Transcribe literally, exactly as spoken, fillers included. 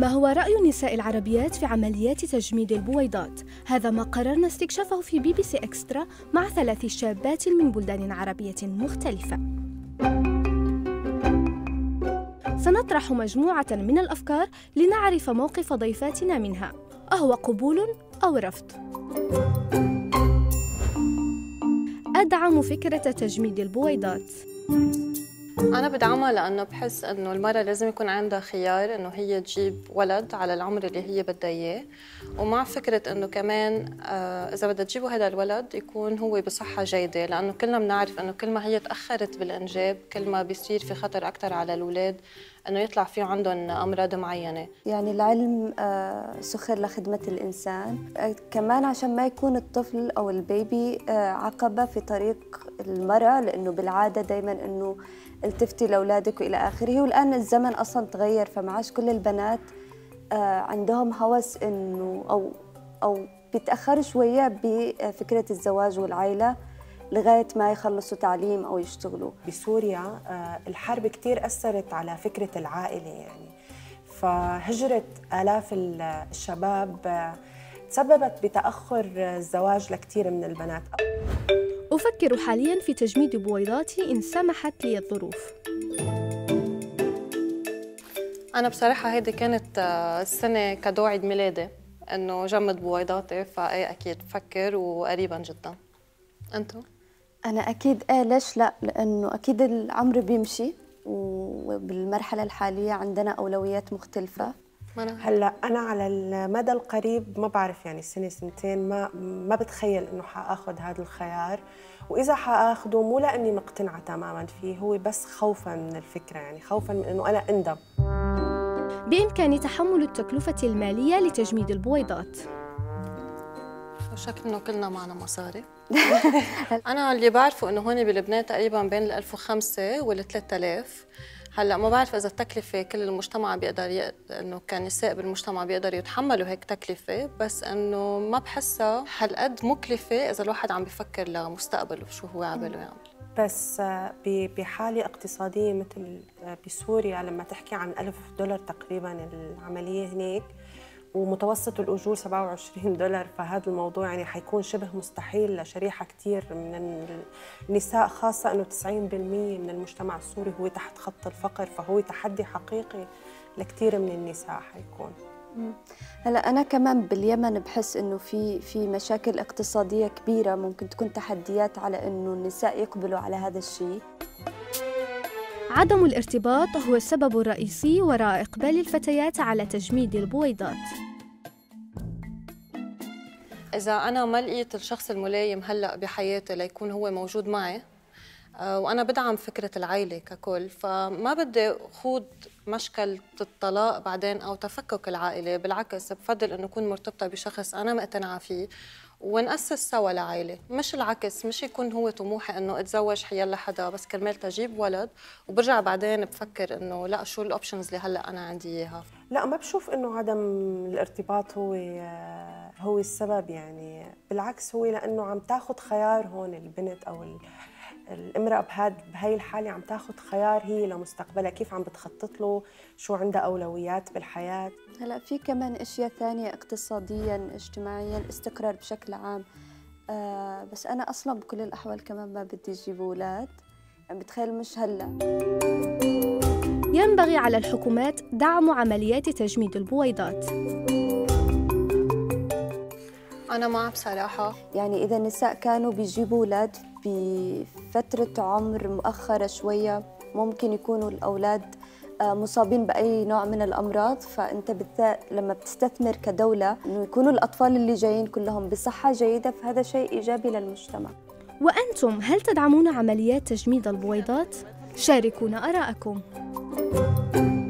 ما هو رأي النساء العربيات في عمليات تجميد البويضات؟ هذا ما قررنا استكشافه في بي بي سي إكسترا مع ثلاث شابات من بلدان عربية مختلفة. سنطرح مجموعة من الأفكار لنعرف موقف ضيفاتنا منها، أهو قبول أو رفض؟ أدعم فكرة تجميد البويضات. أنا بدعمها لأنه بحس إنه المرأة لازم يكون عندها خيار إنه هي تجيب ولد على العمر اللي هي بدها إياه، ومع فكرة إنه كمان آه إذا بدها تجيبه هذا الولد يكون هو بصحة جيدة، لأنه كلنا بنعرف إنه كل ما هي تأخرت بالإنجاب كل ما بيصير في خطر أكثر على الأولاد إنه يطلع في عندهم أمراض معينة. يعني العلم آه سخر لخدمة الإنسان، آه كمان عشان ما يكون الطفل أو البيبي آه عقبة في طريق المرأة، لأنه بالعادة دايماً إنه التفتي لأولادك وإلى آخره، والآن الزمن أصلاً تغير، فما عادش كل البنات آه عندهم هوس إنه أو أو بيتأخروا شوية بفكرة الزواج والعائلة لغاية ما يخلصوا تعليم أو يشتغلوا. بسوريا آه الحرب كتير أثرت على فكرة العائلة، يعني فهجرة آلاف الشباب آه تسببت بتأخر الزواج لكثير من البنات. أفكر حالياً في تجميد بويضاتي إن سمحت لي الظروف. أنا بصراحة هيدي كانت السنة كدو عيد ميلادي إنه جمد بويضاتي، فأي أكيد بفكر وقريباً جداً. أنتو؟ أنا أكيد إيه، ليش لا؟ لأنه أكيد العمر بيمشي وبالمرحلة الحالية عندنا أولويات مختلفة. هلا أنا على المدى القريب ما بعرف، يعني سنة سنتين ما ما بتخيل إنه حآخذ هذا الخيار، وإذا حآخذه مو لأني مقتنعة تماماً فيه، هو بس خوفاً من الفكرة، يعني خوفاً من إنه أنا أندم. بإمكاني تحمل التكلفة المالية لتجميد البويضات. شكل إنه كلنا معنا مصاري. أنا اللي بعرفه إنه هون بلبنان تقريباً بين الألف وخمسة والثلاثة آلاف. هلا ما بعرف اذا التكلفه كل المجتمع بيقدر ي... انه كنساء بالمجتمع بيقدروا يتحملوا هيك تكلفه، بس انه ما بحسها هالقد مكلفه اذا الواحد عم بيفكر لمستقبله شو هو عباله يعمل. بس بحاله اقتصاديه مثل بسوريا لما تحكي عن ألف دولار تقريبا العمليه هناك، ومتوسط الأجور سبعة وعشرين دولار، فهذا الموضوع يعني حيكون شبه مستحيل لشريحة كتير من النساء، خاصة أنه تسعين بالمئة من المجتمع السوري هو تحت خط الفقر، فهو تحدي حقيقي لكثير من النساء حيكون. هلا أنا كمان باليمن بحس إنه في في مشاكل اقتصادية كبيرة، ممكن تكون تحديات على إنه النساء يقبلوا على هذا الشيء. عدم الارتباط هو السبب الرئيسي وراء إقبال الفتيات على تجميد البويضات. إذا أنا ما لقيت الشخص الملائم هلأ بحياتي ليكون هو موجود معي، وأنا بدعم فكرة العائلة ككل، فما بدي خوض مشكلة الطلاق بعدين أو تفكك العائلة، بالعكس بفضل إنه أكون مرتبطة بشخص أنا مقتنعة فيه ونأسس سوا لعائلة، مش العكس، مش يكون هو طموحي إنه أتزوج حيلا حدا بس كرمال تجيب ولد وبرجع بعدين بفكر إنه لا شو الأوبشنز اللي هلأ أنا عندي إياها. لا ما بشوف إنه عدم الارتباط هو هو السبب، يعني بالعكس هو لأنه عم تاخد خيار هون البنت أو الامرأة بهاد بهاي الحالة عم تاخد خيار هي لمستقبلها، كيف عم بتخطط له، شو عندها أولويات بالحياة. هلا في كمان أشياء ثانية اقتصادياً اجتماعياً استقرار بشكل عام، آه بس أنا أصلاً بكل الأحوال كمان ما بدي أجيب أولاد، يعني بتخيل مش هلا. ينبغي على الحكومات دعم عمليات تجميد البويضات. أنا معه بصراحة، يعني إذا النساء كانوا بيجيبوا أولاد بفترة عمر مؤخرة شوية ممكن يكونوا الأولاد مصابين بأي نوع من الأمراض، فأنت بالذات لما بتستثمر كدولة إنه يكونوا الأطفال اللي جايين كلهم بصحة جيدة، فهذا شيء إيجابي للمجتمع. وأنتم هل تدعمون عمليات تجميد البويضات؟ شاركونا آراءكم.